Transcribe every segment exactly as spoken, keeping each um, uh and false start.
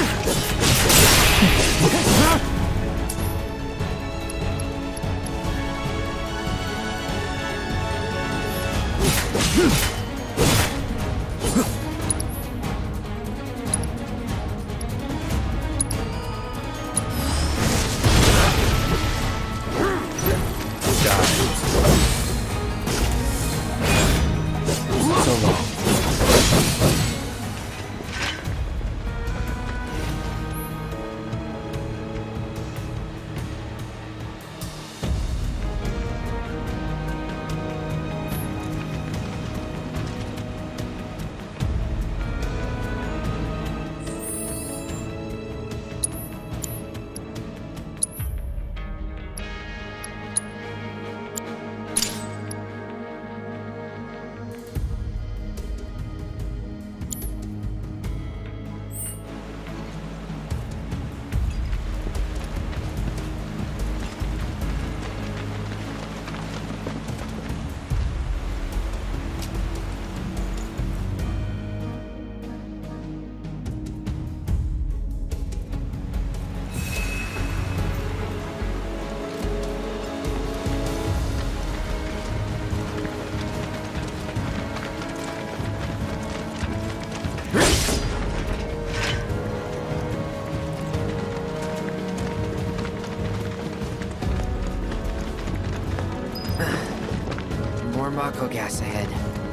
Mako gas ahead.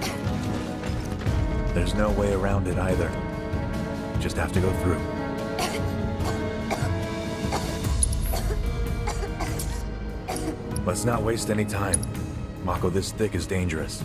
There's no way around it either. Just have to go through. Let's not waste any time. Mako this thick is dangerous.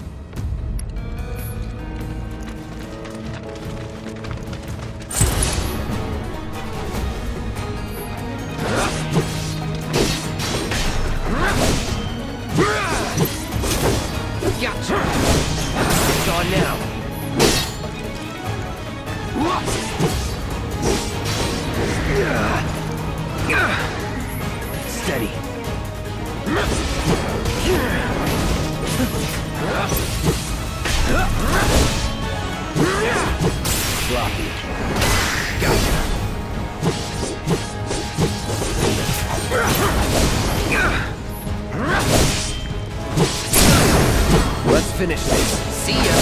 Finish this. See ya.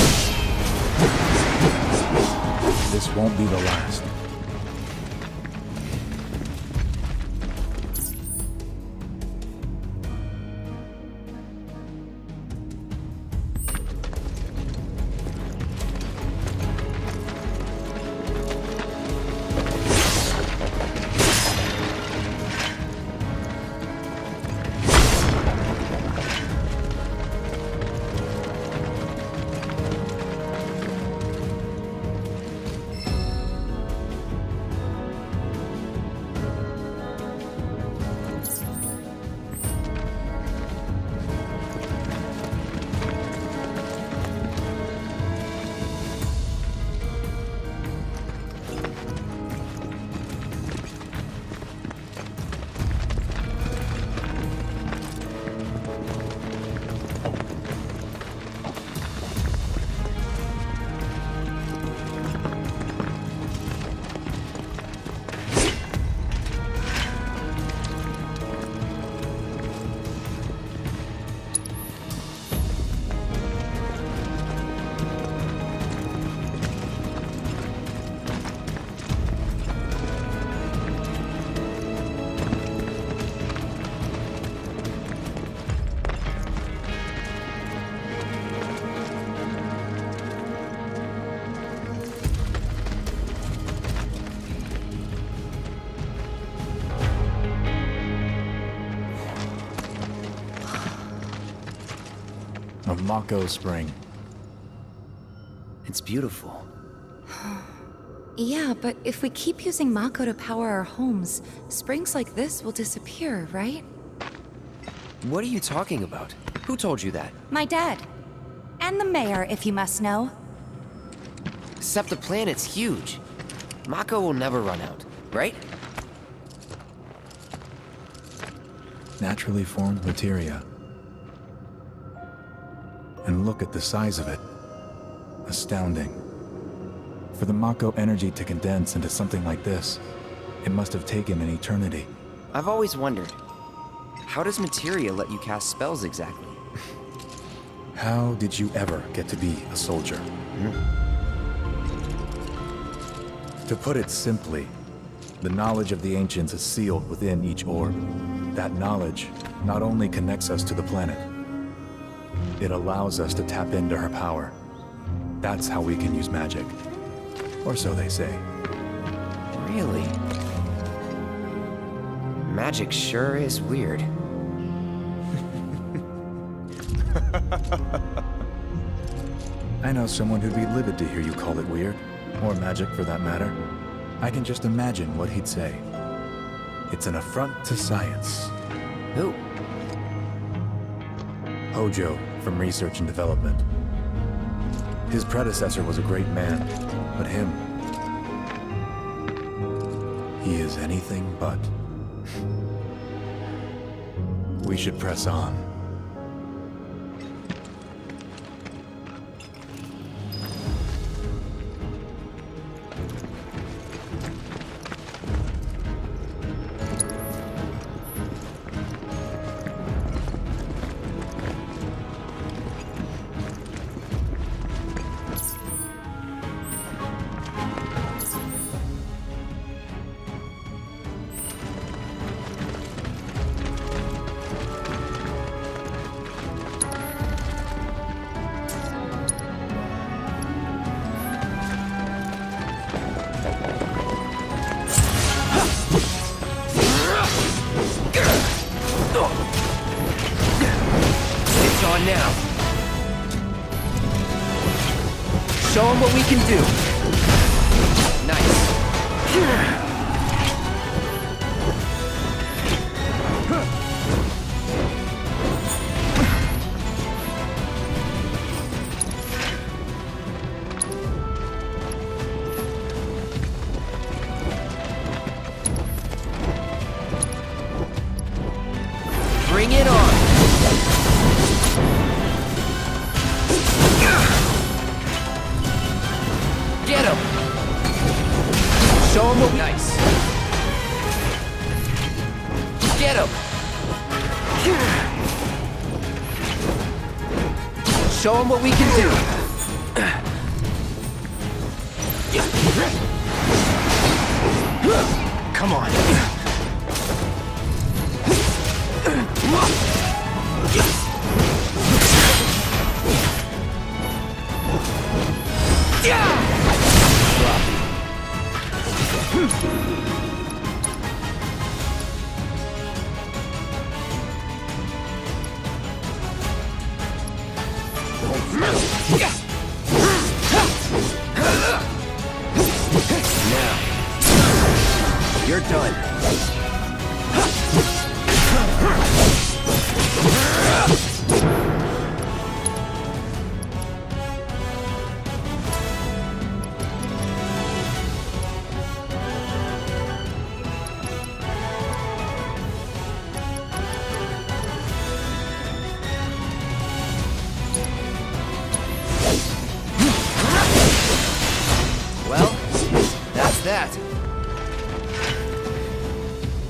This won't be the last. A Mako spring. It's beautiful. Yeah, but if we keep using Mako to power our homes, springs like this will disappear, right? What are you talking about? Who told you that? My dad. And the mayor, if you must know. Except the planet's huge. Mako will never run out, right? Naturally formed materia. And look at the size of it. Astounding. For the Mako energy to condense into something like this, it must have taken an eternity. I've always wondered, how does materia let you cast spells exactly? How did you ever get to be a soldier? Hmm? To put it simply, the knowledge of the ancients is sealed within each orb. That knowledge not only connects us to the planet, it allows us to tap into her power. That's how we can use magic. Or so they say. Really? Magic sure is weird. I know someone who'd be livid to hear you call it weird, or magic for that matter. I can just imagine what he'd say. It's an affront to science. Who? Hojo, from Research and Development. His predecessor was a great man, but him... he is anything but. We should press on. Now. Show them what we can do. Nice. Bring it on. Get him! Show him what we... Nice. Get him! Show him what we can do. Come on. Yeah! Now, you're done. Well, that's that.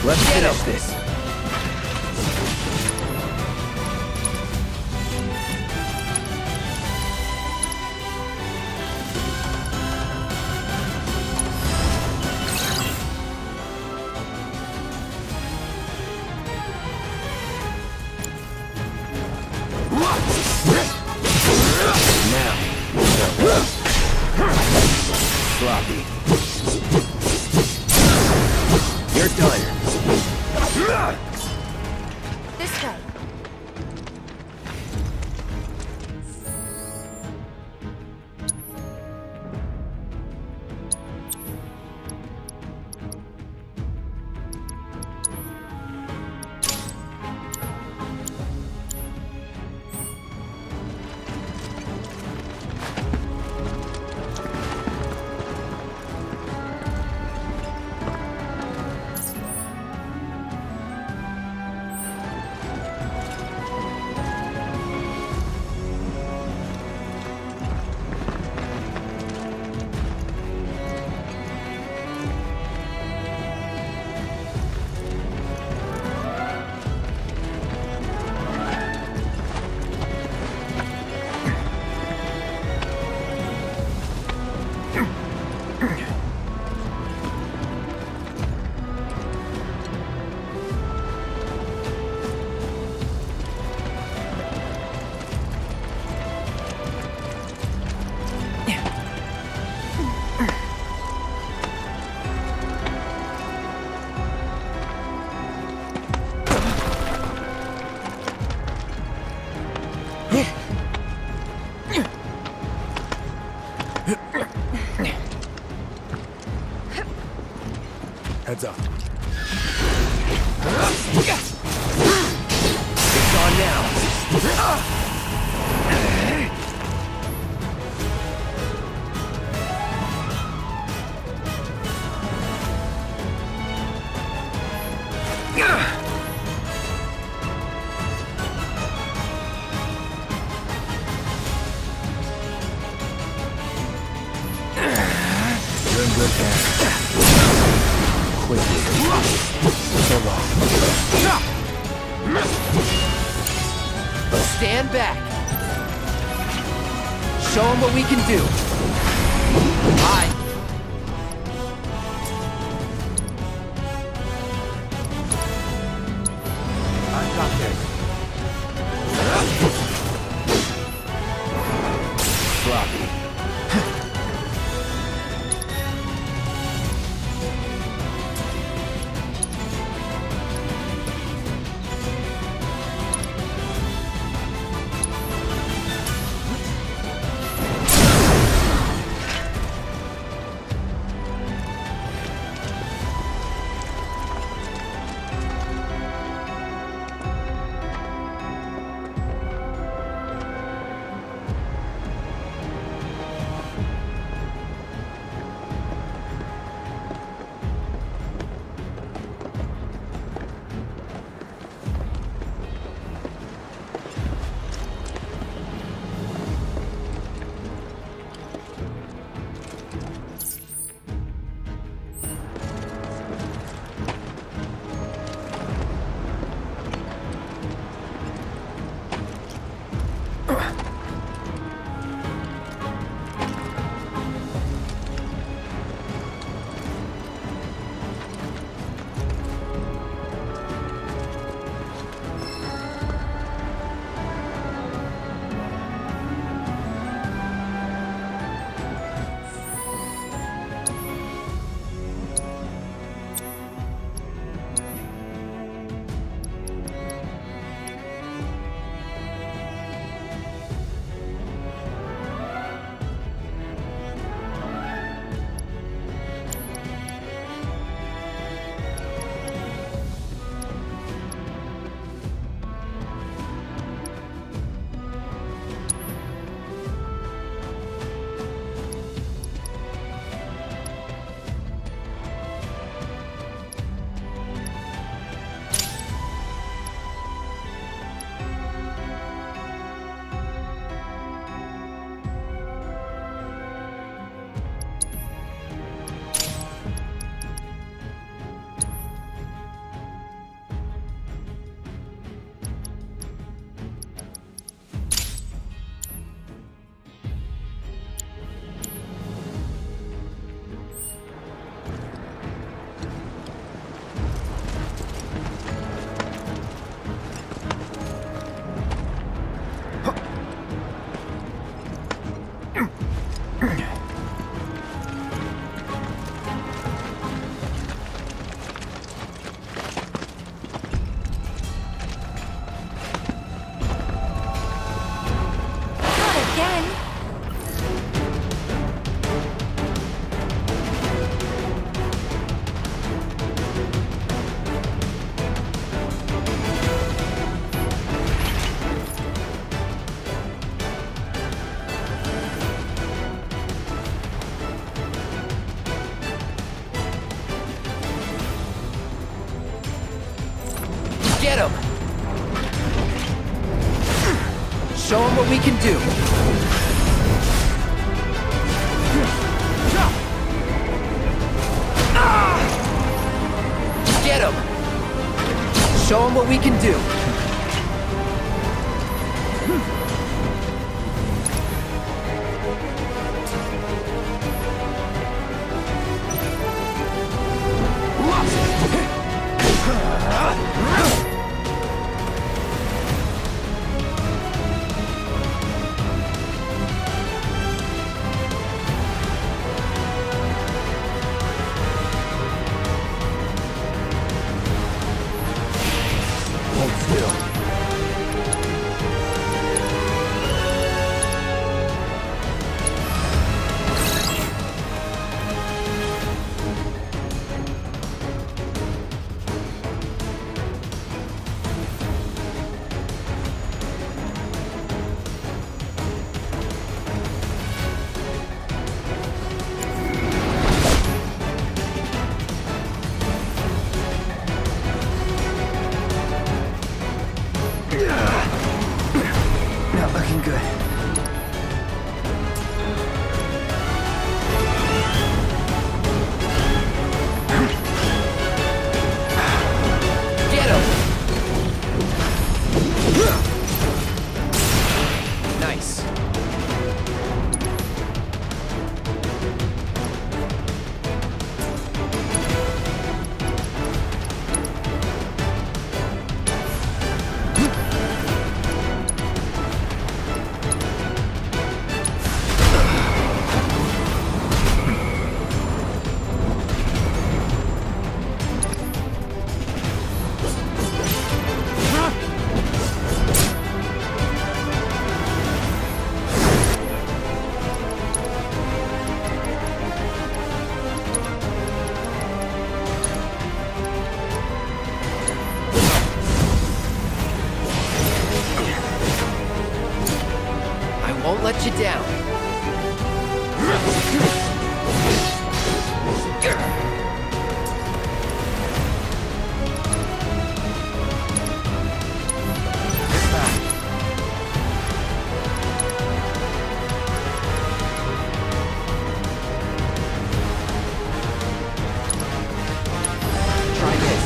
Let's finish this. Sloppy. You're done. This way. Heads up. It's on now. You're in good hands. Quickly. So long. Stand back. Show them what we can do. Bye. I've got this. Sloppy. again. Get him! Show him what we can do. Get him! Show him what we can do. Hold still. Not looking good. Get him! Nice. Won't let you down. Try this.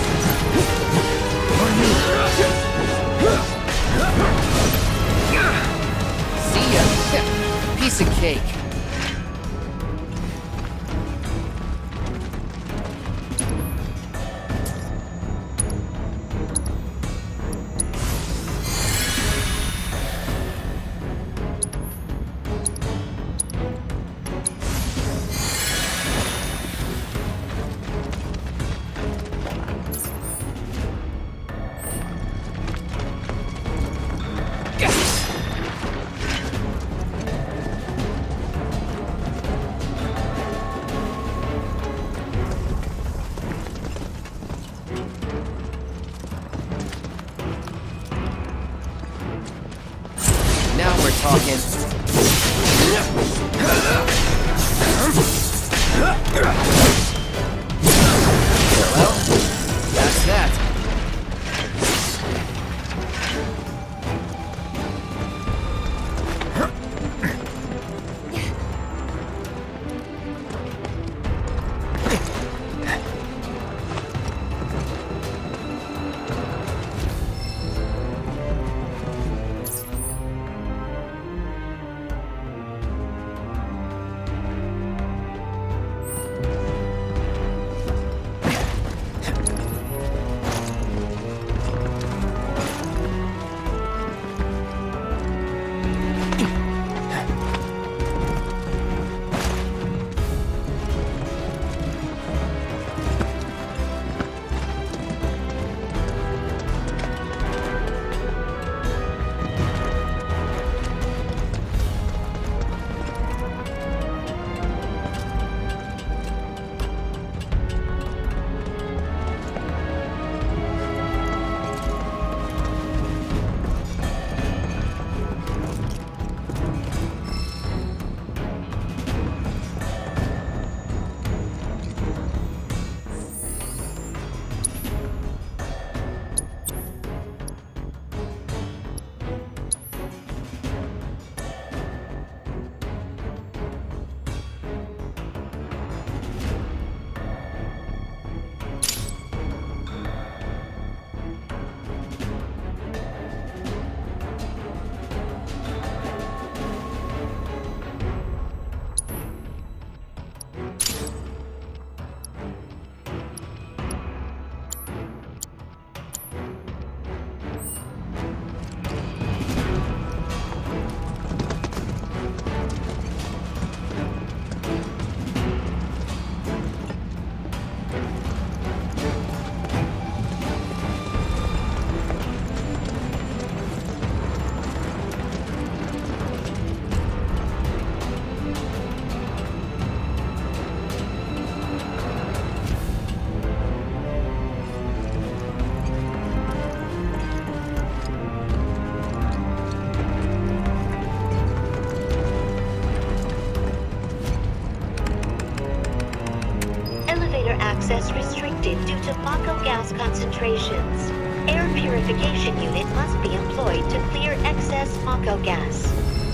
See ya. Piece of cake. access restricted due to Mako gas concentrations. Air purification unit must be employed to clear excess Mako gas.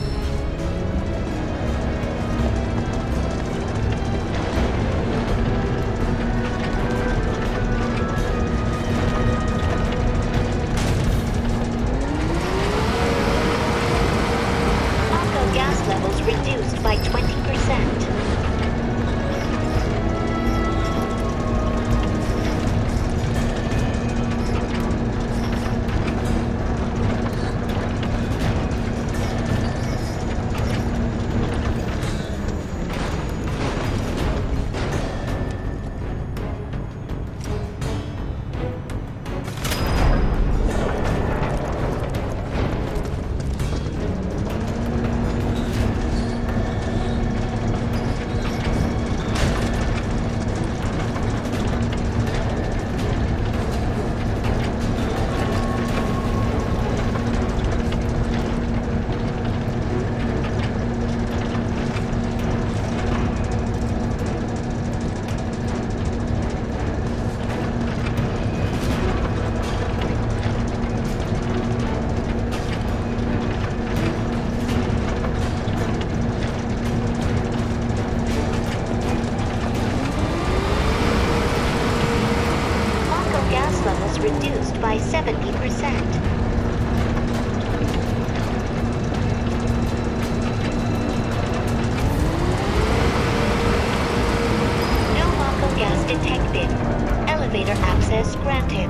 Mako gas levels reduced by twenty percent. Reduced by seventy percent. No Mako gas detected. Elevator access granted.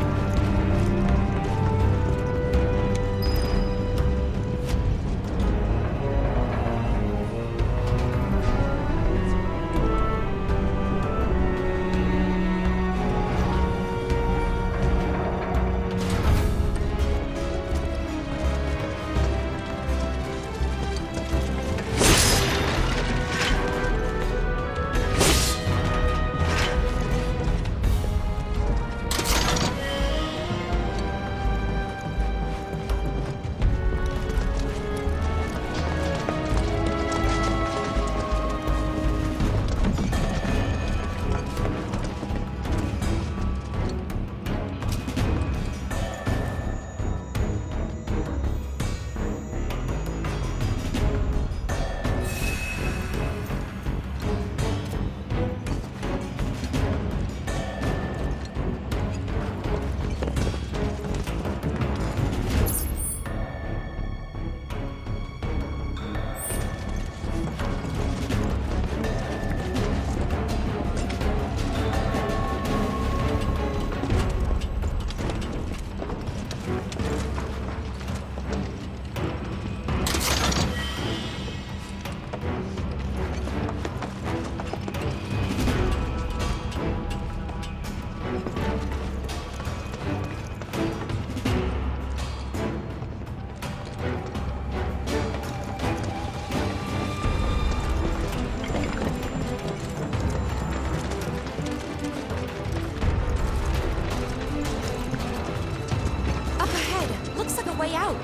Way out.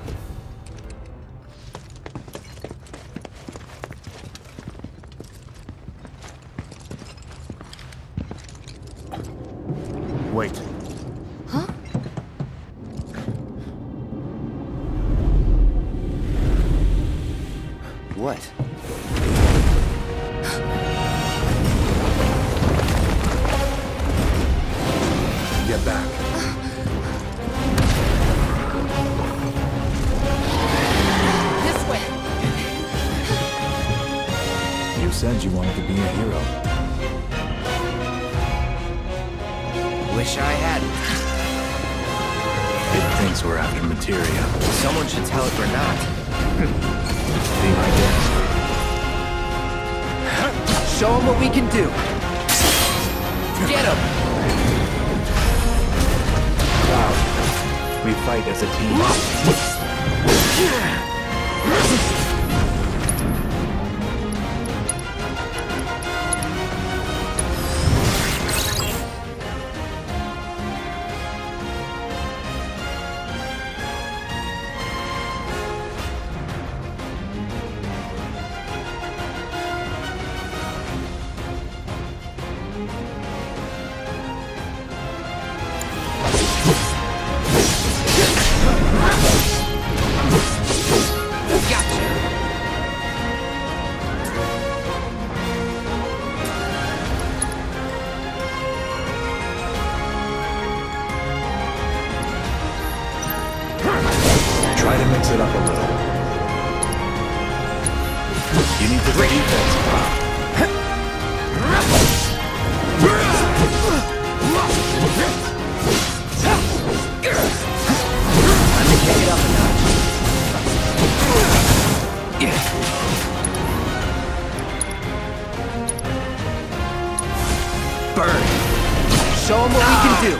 Wait. Huh? What? Get back. You said you wanted to be a hero. Wish I hadn't. It thinks we're after materia. Someone should tell it we're not. Be my guest. Show them what we can do. Get them! Cloud, we fight as a team. beginning to Great. defense. Time to kick it up a notch. Burn. Show them what we can do.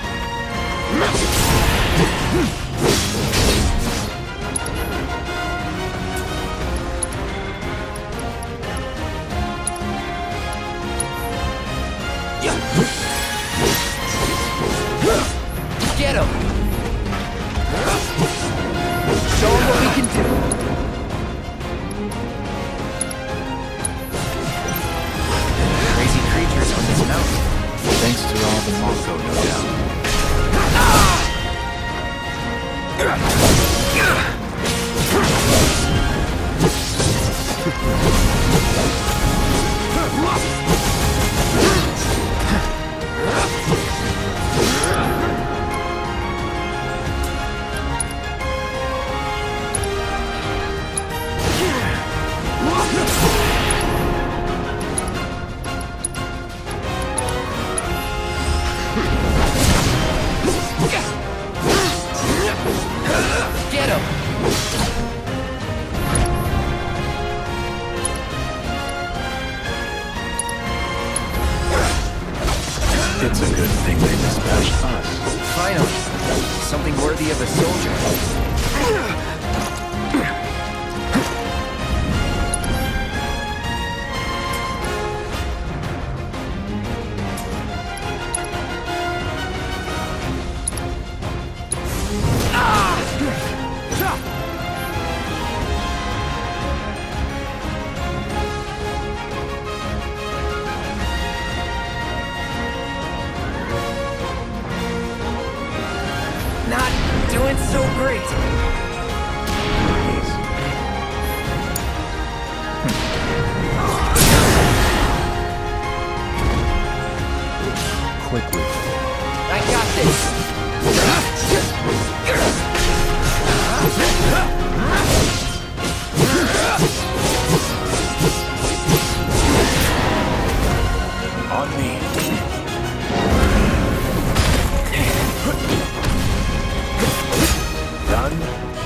Get him. Show them what we can do. Crazy creatures on this mountain. Thanks to all the Mako, no doubt. Get him. It's a good thing they dispatched us. Finally, something worthy of a soldier. Not doing so great. Quickly. I got this. On me. Done.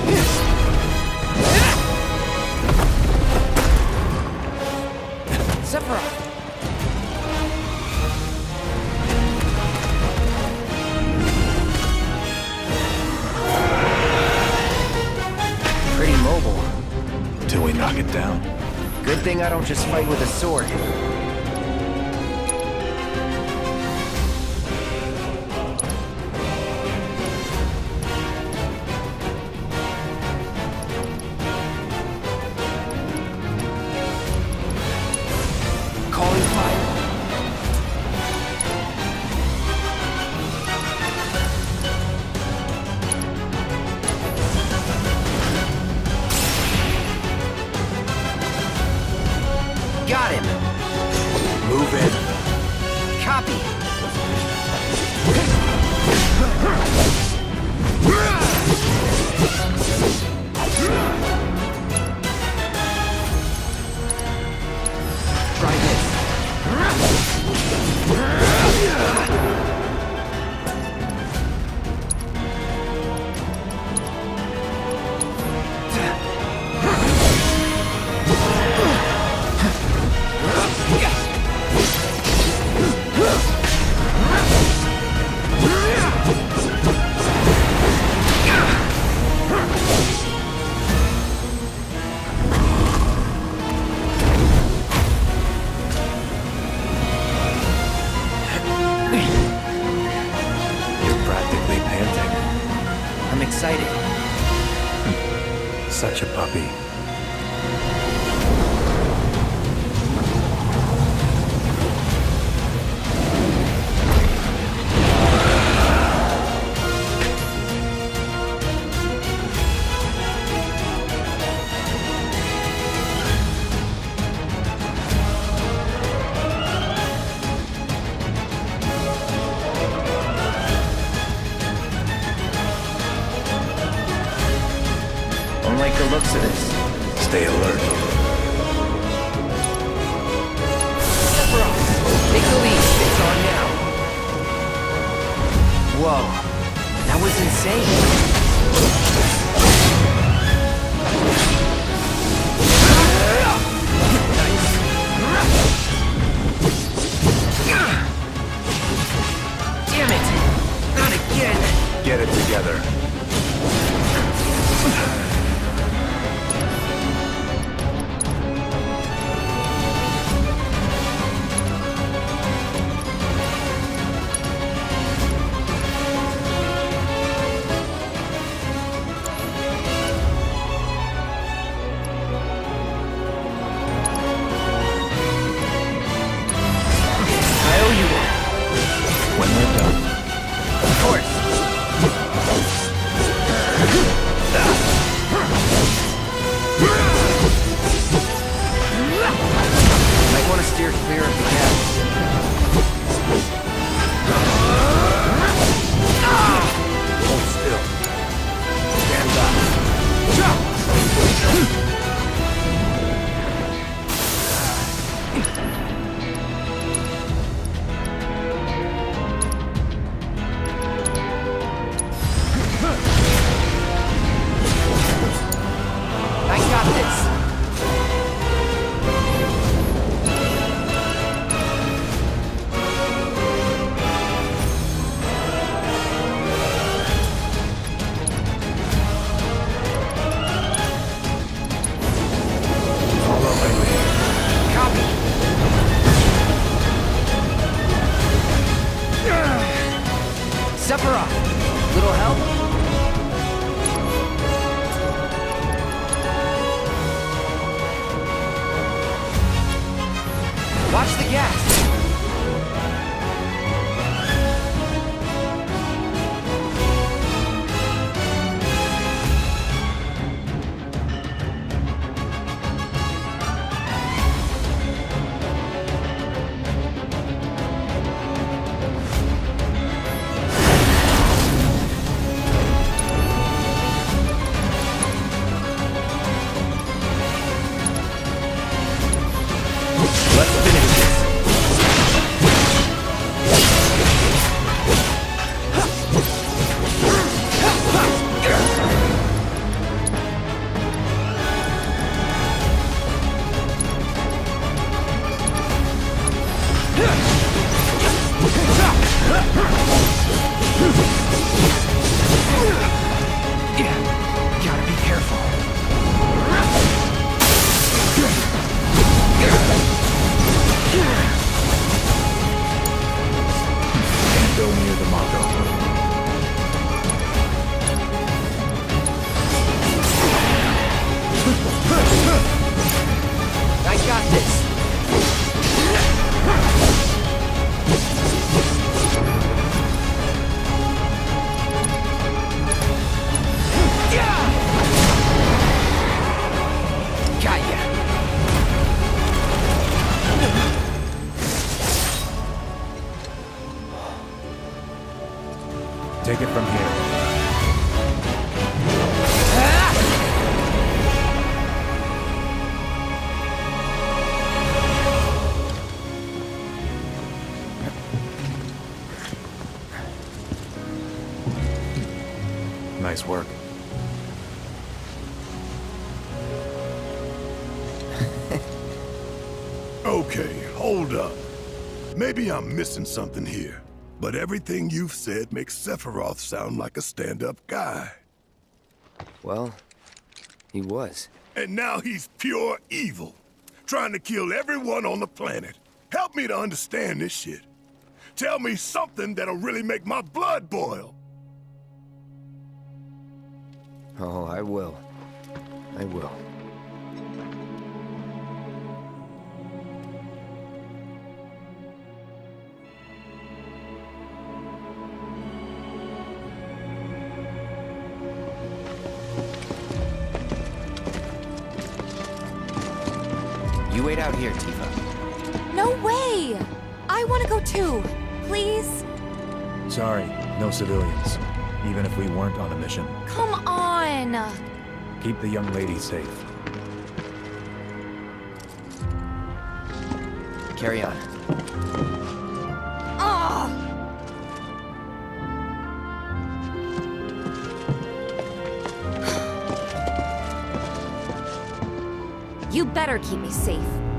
Sephiroth. Pretty mobile. Till we knock it down. Good thing I don't just fight with a sword. Calling fire. Got him. Move in. Copy. Try this. You're practically panting. I'm excited. Such a puppy. Don't like the looks of this. insane. Damn it! Not again! Get it together. Sephiroth, little help? Watch the gas! Let's finish this. Yeah, gotta be careful. Can't go near the Mako. I got this. Got ya. Take it from here. Nice work. Okay, hold up. Maybe I'm missing something here, but everything you've said makes Sephiroth sound like a stand-up guy. Well, he was. And now he's pure evil, trying to kill everyone on the planet. Help me to understand this shit. Tell me something that'll really make my blood boil. Oh, I will. I will. You wait out here, Tifa. No way! I want to go too. Please? Sorry, no civilians. Even if we weren't on a mission. Come on! Keep the young lady safe. Carry on. Ugh! better keep me safe.